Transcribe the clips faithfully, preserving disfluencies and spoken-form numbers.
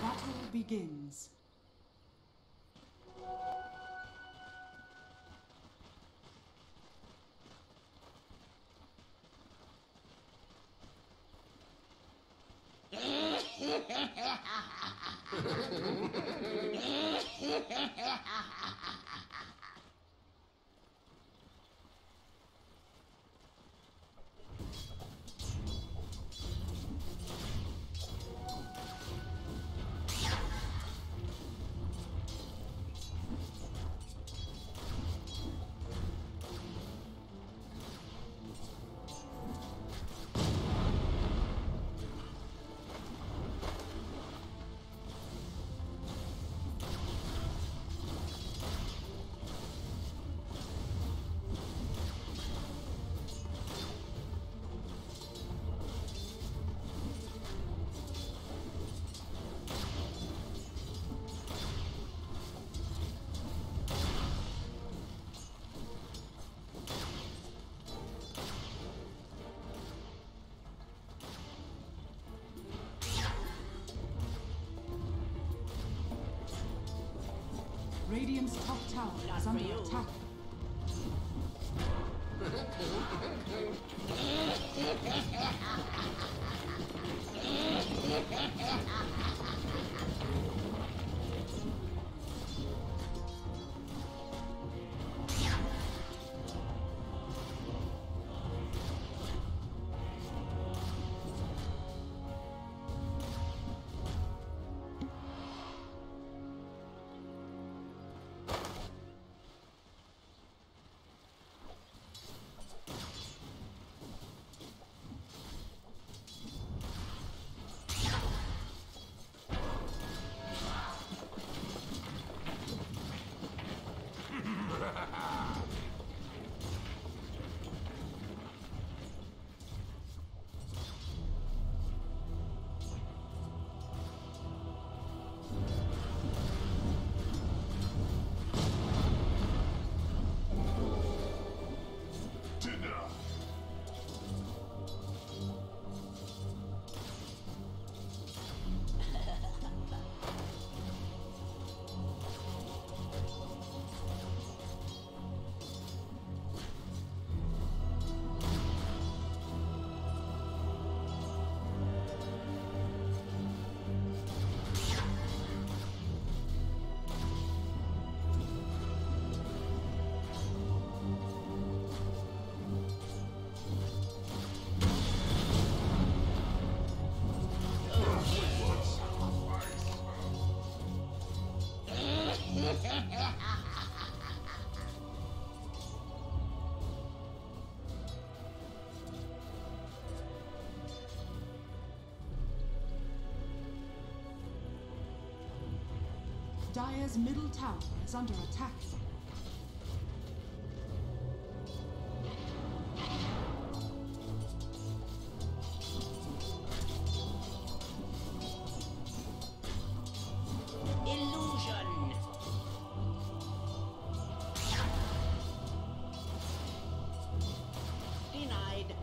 Battle begins. Radiant's top tower is under attack. Dire's middle tower is under attack. Illusion. Denied.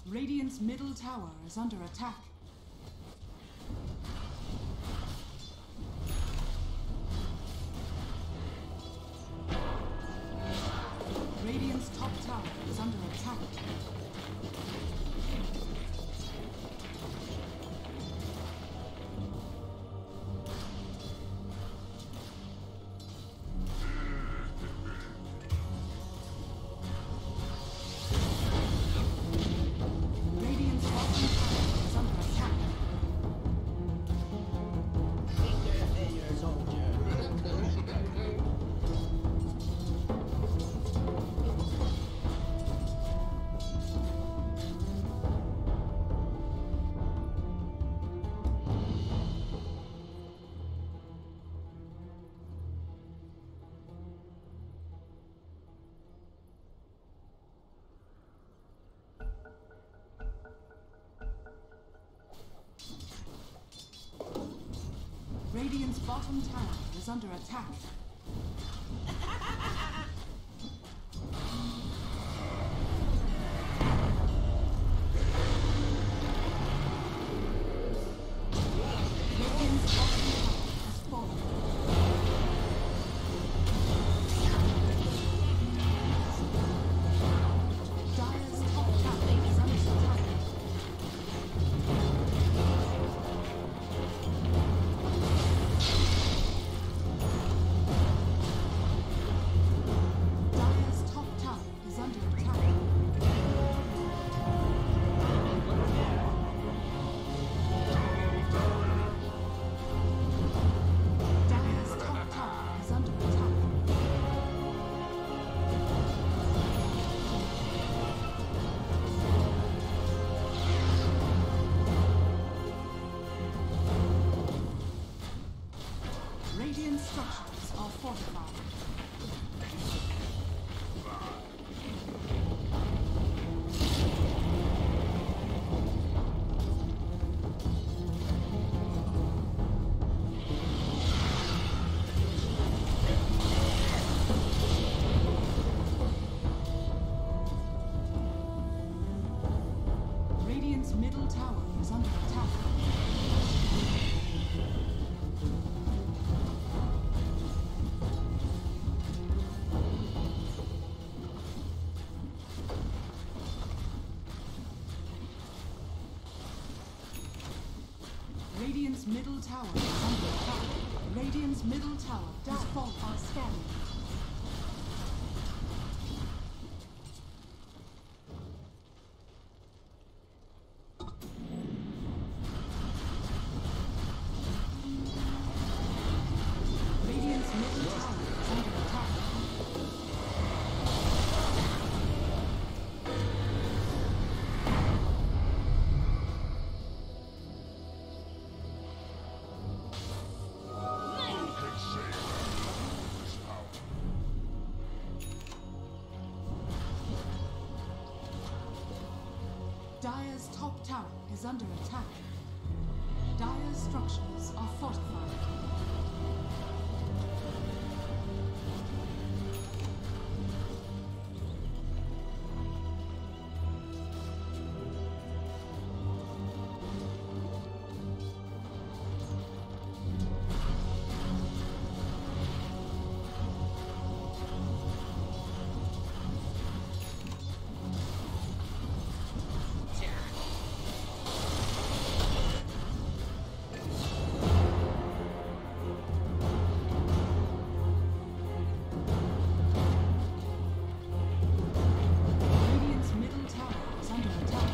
Radiant's middle tower is under attack. Radiant's top tower is under attack. Radiant's bottom tower is under attack. Finger soldier. Radiant's bottom tower is under attack. Radiant's bottom tower has fallen. Dire's top tower is under attack. Dire's top tower is under attack. Dire's top tower is under attack. Radiant structures are fortified. Radiant's middle tower is under attack. Radiant's middle tower is under attack. Radiant's middle tower has fallen. Are scanning. Radiant's middle tower is under attack. Dire's top tower is under attack. Dire's structures are fortified. Radiant's middle tower is under attack.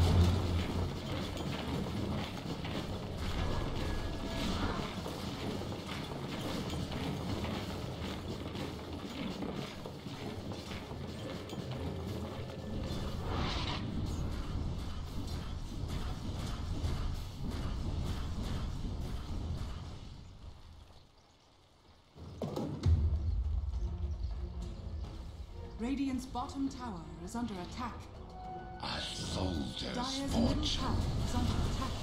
Radiant's bottom tower is under attack. A soldier's Dire's middle fortune. tower is under attack.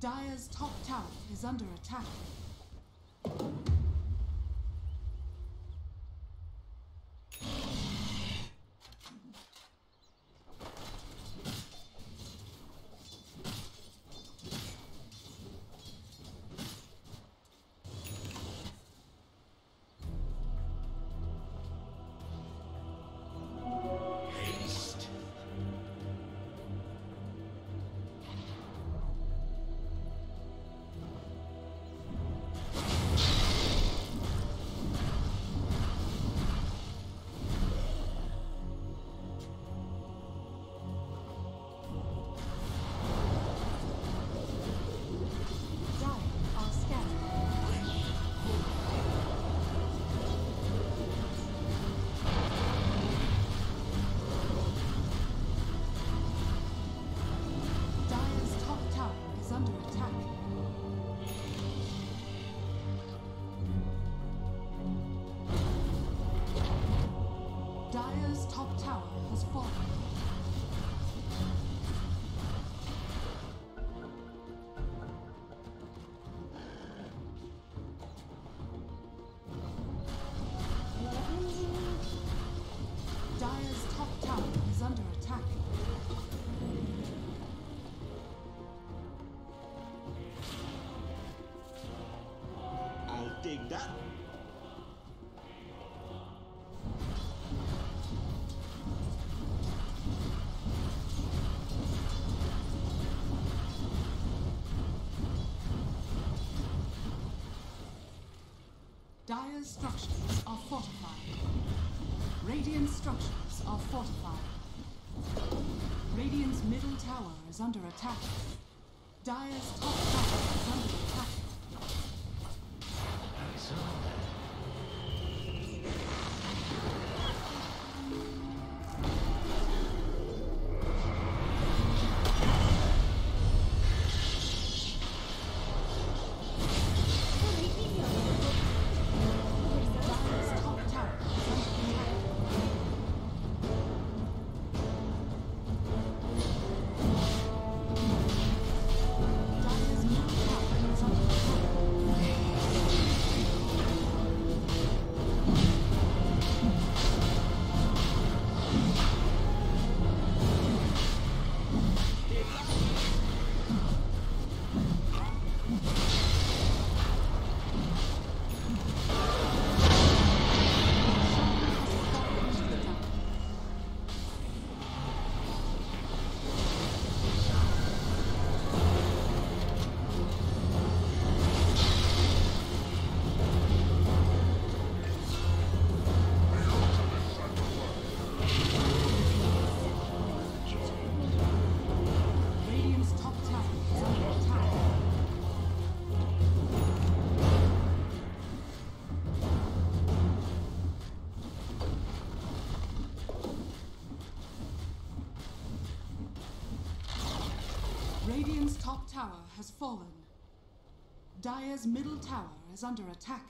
Dire's top tower is under attack. Dire's top tower has fallen. Dire's top tower is under attack. I'll dig that. Dire's structures are fortified. Radiant structures are fortified. Radiant's middle tower is under attack. Dire's top tower is under attack. Radiant's top tower has fallen. Dire's middle tower is under attack.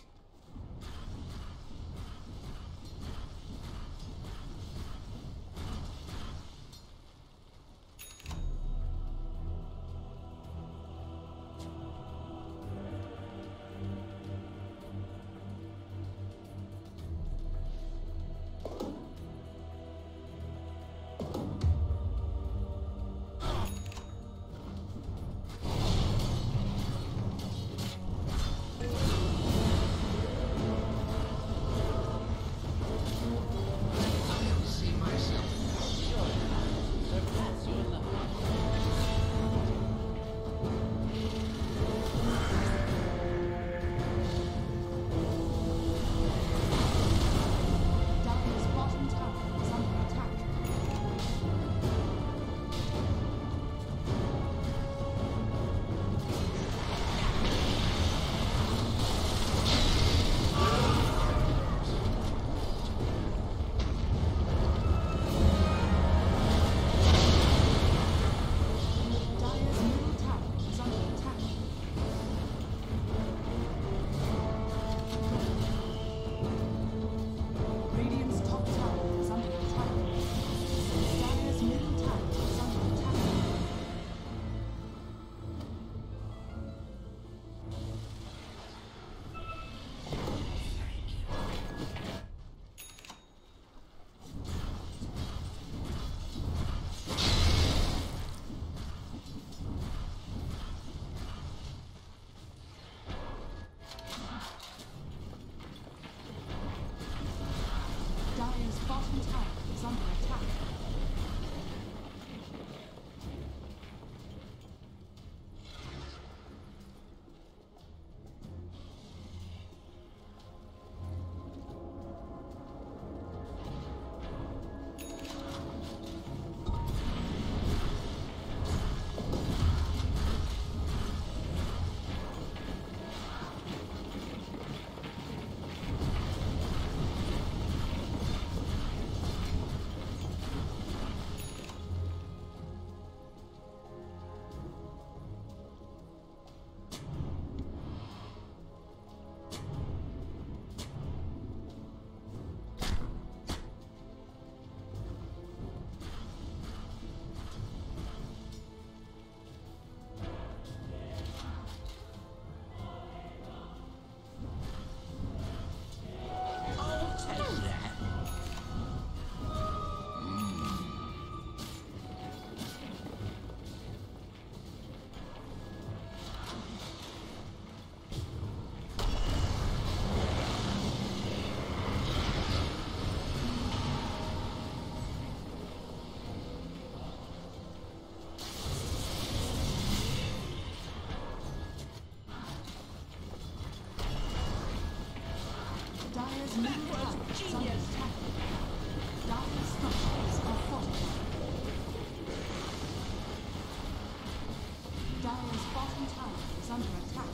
Dire's bottom tower is under attack.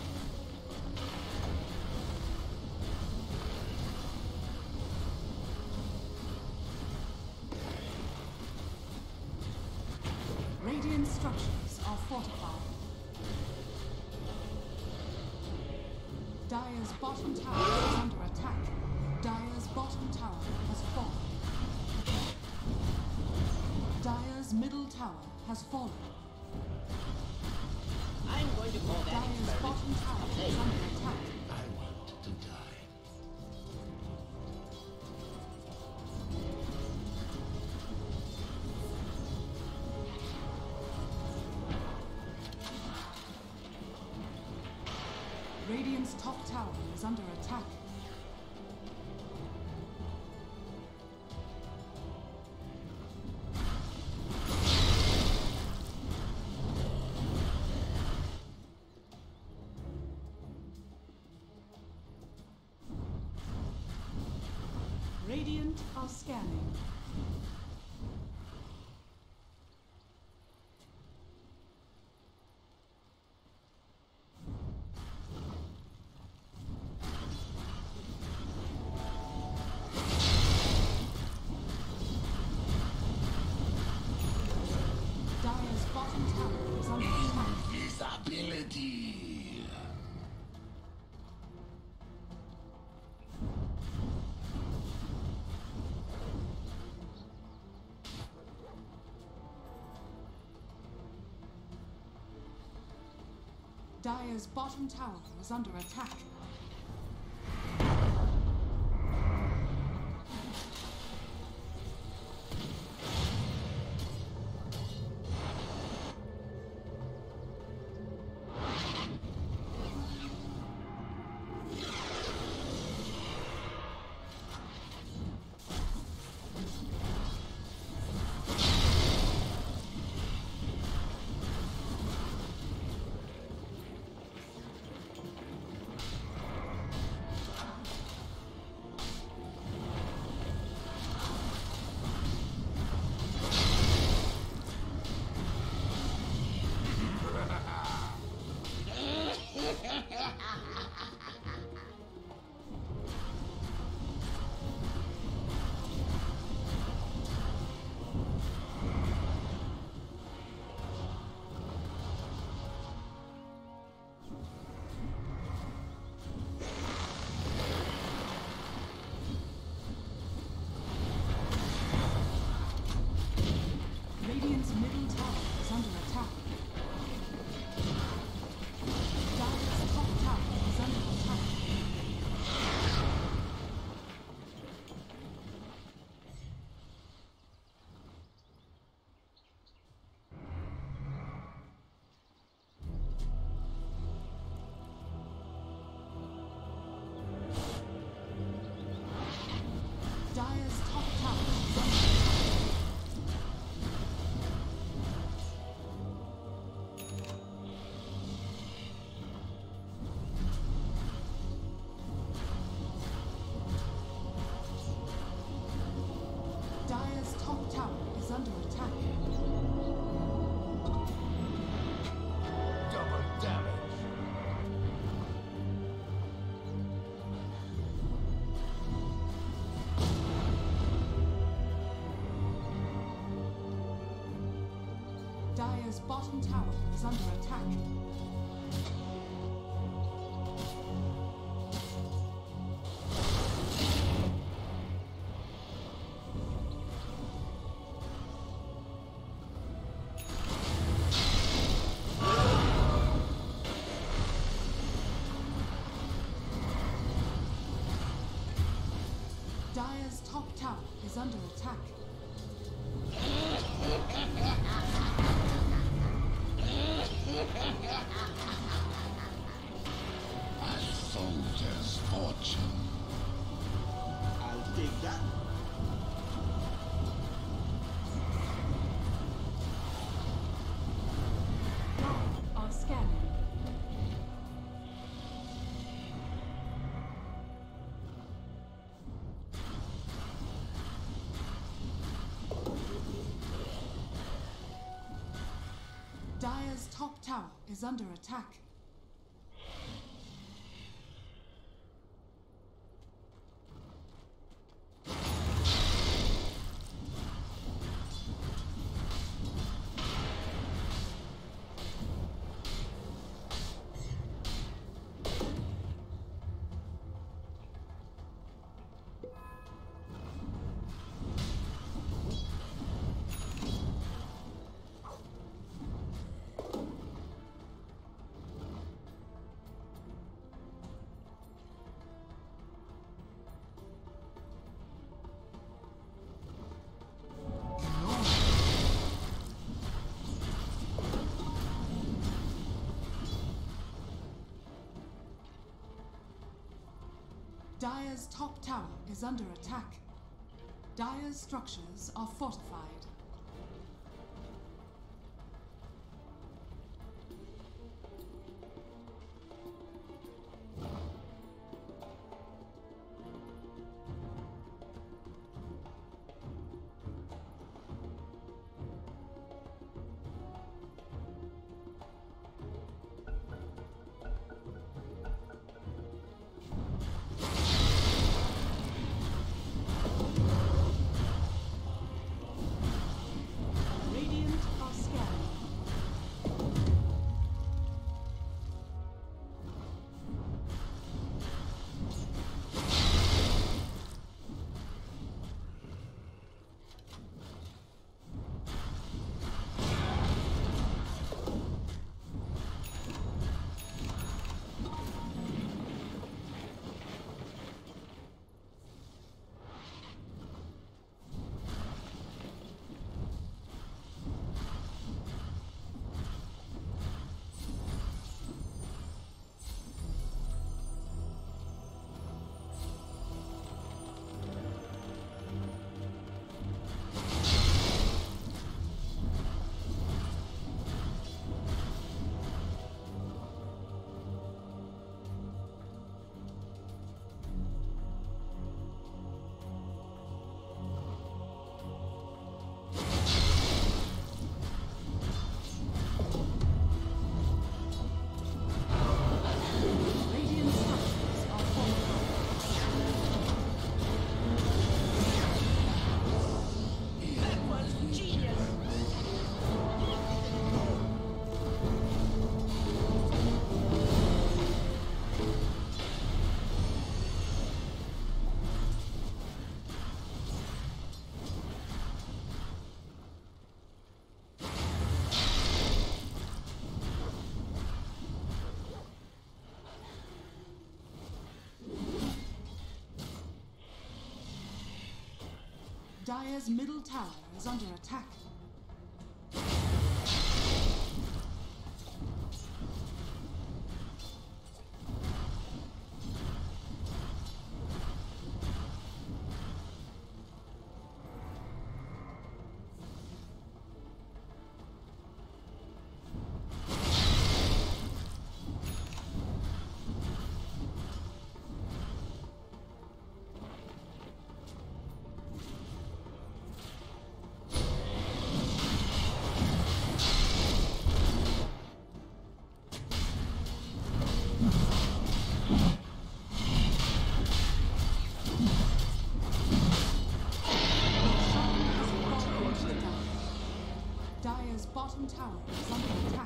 Radiant structures are fortified. Dire's bottom tower is under attack. Dire's bottom tower has fallen. Dire's middle tower has fallen. I'm going to call that Dire's experiment. bottom tower is under attack. I want to die. Radiant's top tower is under attack. Radiant are scanning. Dire's bottom tower is under attack. Invisibility. Dire's bottom tower is under attack. Radiant's middle tower is under attack. Dire's top tower is under attack. Dire's top tower is under attack. Dire's top tower is under attack. Double damage. Dire's bottom tower is under attack. Dire's top tower is under attack. A soldier's fortune. I'll take that. Dire are scanning. Dire's top tower is under attack. Dire's top tower is under attack. Dire's structures are fortified. Dire's middle tower is under attack. Dire's bottom tower is under attack.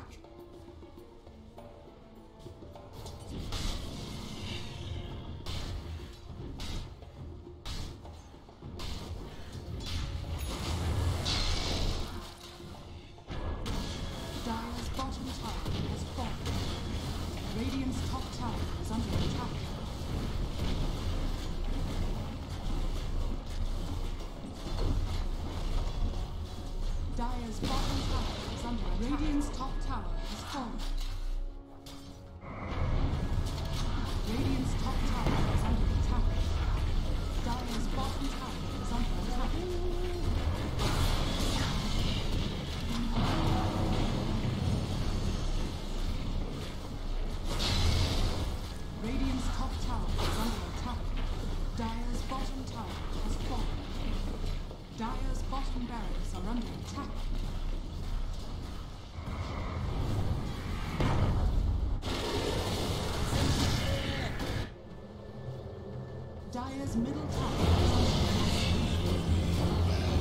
Dire's bottom tower has fallen. Radiant's top tower is under attack. Dire's bottom tower is under attack. Radiant's top tower has fallen. Radiant's top tower is under attack. Dire's bottom tower is under attack. Radiant's top tower is under attack. Dire's bottom tower has fallen. Dire's bottom barracks are under attack. Radiant's middle tower is under attack.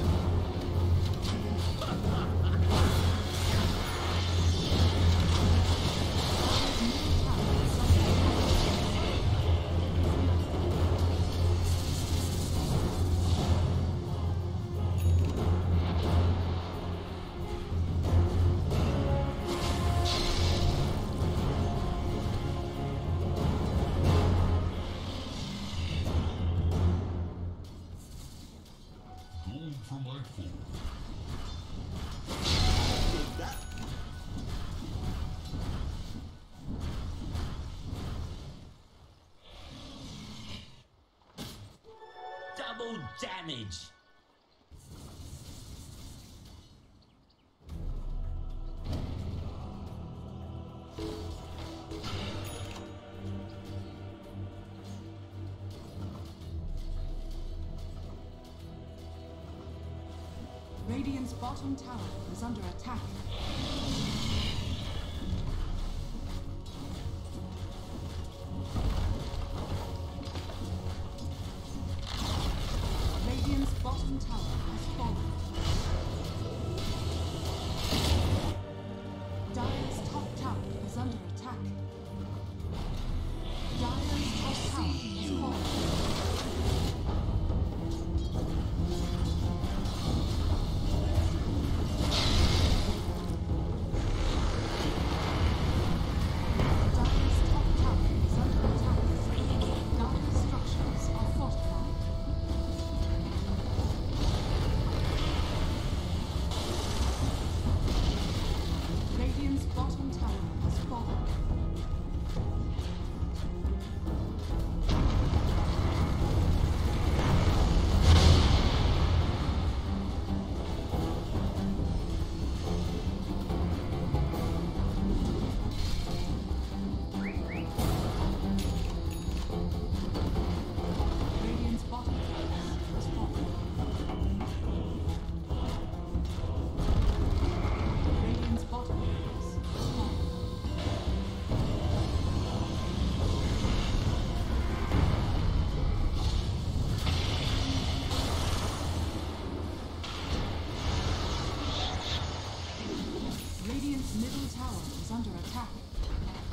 Going for my food. Take that. Double damage. Radiant's bottom tower is under attack. Radiant's bottom tower has fallen. Dire's top tower is under attack. Dire's top tower has fallen. Dire's top tower is under attack. Dire's structures are fortified. Radiant's bottom tower has fallen. Radiant's bottom tower has fallen. Radiant's bottom has fallen. Radiant's middle tower is under attack.